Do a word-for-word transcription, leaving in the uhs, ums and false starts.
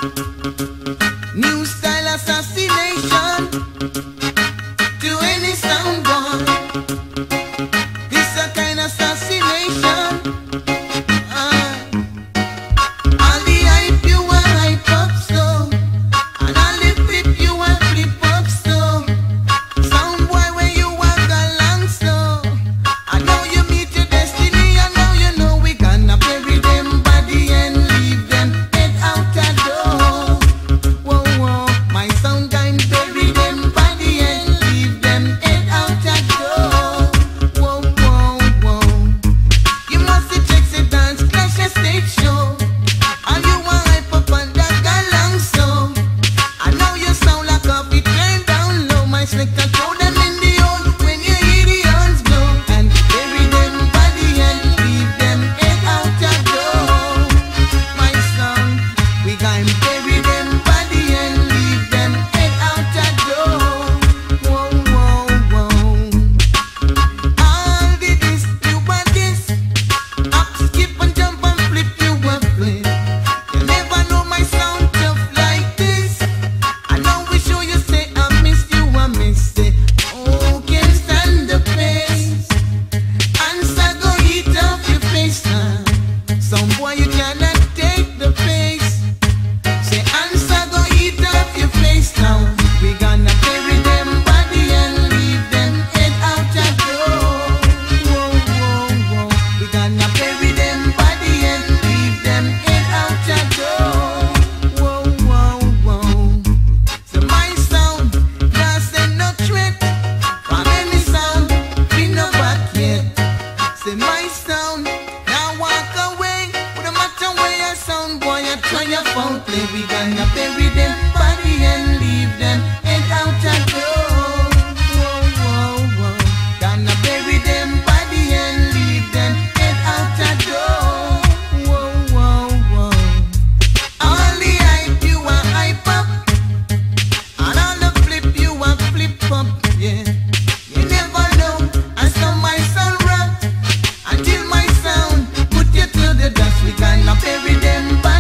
New style assassination to any sound boy. This a kind of assassination. Uh, all the hype you a hype up so, and all the flip you a flip up so. Sound boy when you walk along so, I know you meet your destiny. I know you know we gonna bury them body and leave them head out the door. Whoa whoa, my sound time bury them body and leave them head out the door. Whoa whoa whoa, you must check the dance clash a stage show. And you want hype up and that along so, I know you sound like a bit turn down low. My slick and throw them in the hole when you hear the horns blow. And bury them body and leave them head out the door. My sound, we gonna bury them body and leave them head out the door. Whoa whoa whoa, all the this you want this, up skip and jump and flip you a flip. You never know my sound tough like this. I know we show you say I miss you, I miss it. Oh, can't stand the pace. Answer go eat off your face now. Some boy you cannot take the pace. Say answer go eat off your face now. We gonna bury them body and leave them head out the door. Whoa whoa whoa, we gonna bury them body and leave them head out the door. Whoa whoa whoa. So my sound does send no threat from any sound, we no back yet. Say my sound now walk away, no matter where your sound boy you try your phone play. We gonna bury them body and leave them head out the door. Whoa whoa whoa, gonna bury them body and leave them head out the door. Whoa whoa whoa, all the hype you a hype up, and all the flip you a flip up, yeah. You never know, I saw my sound rock until my sound put you to the dust. We gonna bury them body